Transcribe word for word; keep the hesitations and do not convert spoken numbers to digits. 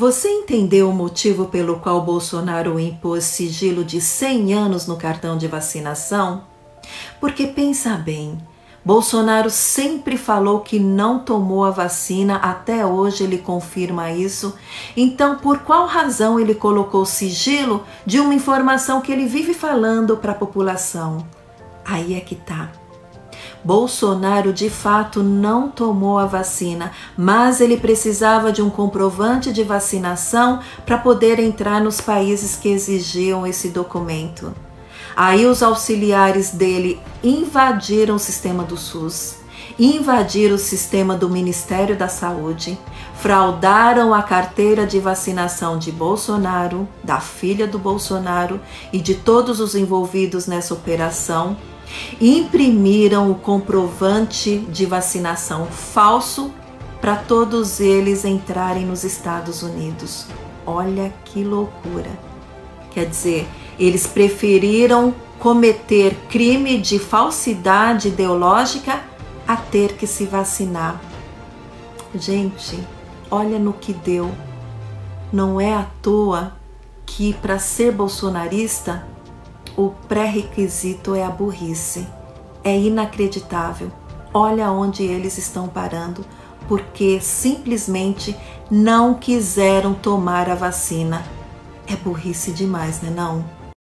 Você entendeu o motivo pelo qual Bolsonaro impôs sigilo de cem anos no cartão de vacinação? Porque pensa bem, Bolsonaro sempre falou que não tomou a vacina, até hoje ele confirma isso. Então, por qual razão ele colocou sigilo de uma informação que ele vive falando para a população? Aí é que tá. Bolsonaro de fato não tomou a vacina, mas ele precisava de um comprovante de vacinação para poder entrar nos países que exigiam esse documento. Aí os auxiliares dele invadiram o sistema do SUS, invadiram o sistema do Ministério da Saúde, fraudaram a carteira de vacinação de Bolsonaro, da filha do Bolsonaro e de todos os envolvidos nessa operação, imprimiram o comprovante de vacinação falso para todos eles entrarem nos Estados Unidos. Olha que loucura! Quer dizer, eles preferiram cometer crime de falsidade ideológica a ter que se vacinar. Gente, olha no que deu. Não é à toa que para ser bolsonarista o pré-requisito é a burrice. É inacreditável. Olha onde eles estão parando, porque simplesmente não quiseram tomar a vacina. É burrice demais, né não?